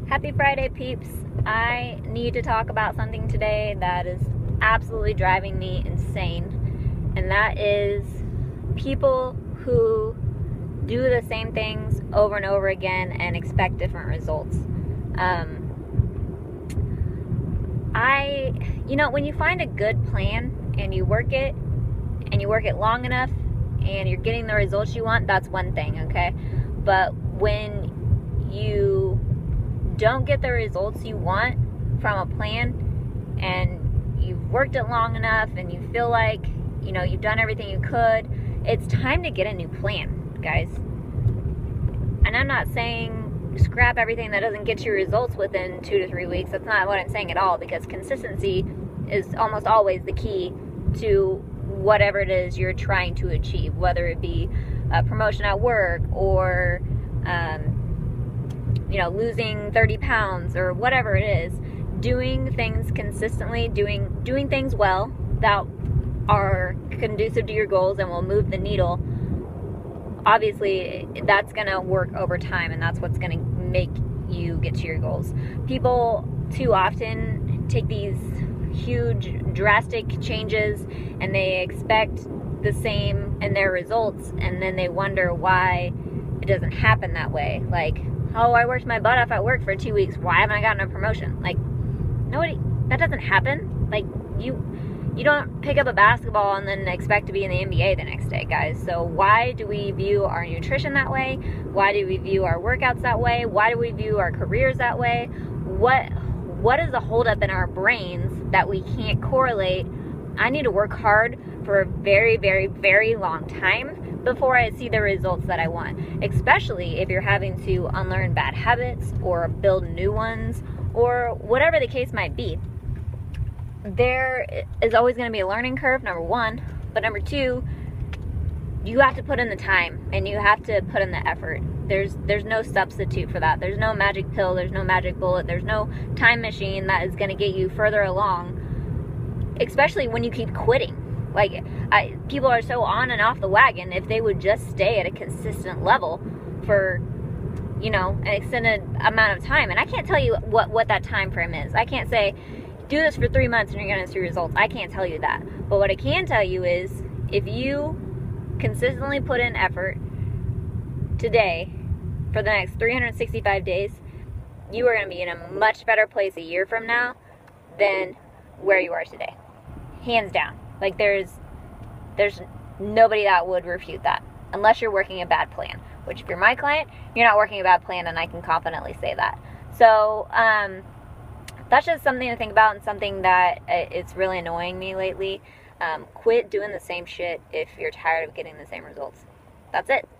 Happy Friday, peeps. I need to talk about something today that is absolutely driving me insane, and that is people who do the same things over and over again and expect different results. When you find a good plan and you work it long enough and you're getting the results you want, that's one thing, okay? But when you don't get the results you want from a plan and you've worked it long enough and you feel like, you've done everything you could, it's time to get a new plan, guys. And I'm not saying scrap everything that doesn't get you results within 2 to 3 weeks. That's not what I'm saying at all, because consistency is almost always the key to whatever it is you're trying to achieve, whether it be a promotion at work or losing 30 pounds or whatever it is. Doing things consistently, doing things well that are conducive to your goals and will move the needle, obviously that's going to work over time, and that's what's going to make you get to your goals. People too often take these huge drastic changes and they expect the same in their results, and then they wonder why it doesn't happen that way. Like, oh, I worked my butt off at work for 2 weeks, why haven't I gotten a promotion? Like, that doesn't happen. Like, you don't pick up a basketball and then expect to be in the NBA the next day, guys. So why do we view our nutrition that way? Why do we view our workouts that way? Why do we view our careers that way? What is the holdup in our brains that we can't correlate? I need to work hard for a very, very, very long time before I see the results that I want, especially if you're having to unlearn bad habits or build new ones or whatever the case might be. There is always going to be a learning curve, number one, but number two, you have to put in the time and you have to put in the effort. There's no substitute for that. There's no magic pill, there's no magic bullet, there's no time machine that is going to get you further along, especially when you keep quitting. Like, people are so on and off the wagon. If they would just stay at a consistent level for an extended amount of time, and I can't tell you what that time frame is. I can't say do this for 3 months and you're going to see results. I can't tell you that. But what I can tell you is, if you consistently put in effort today for the next 365 days, you are going to be in a much better place a year from now than where you are today. Hands down. Like, there's nobody that would refute that, unless you're working a bad plan, which if you're my client, you're not working a bad plan, and I can confidently say that. So, that's just something to think about, and something that it's really annoying me lately. Quit doing the same shit if you're tired of getting the same results. That's it.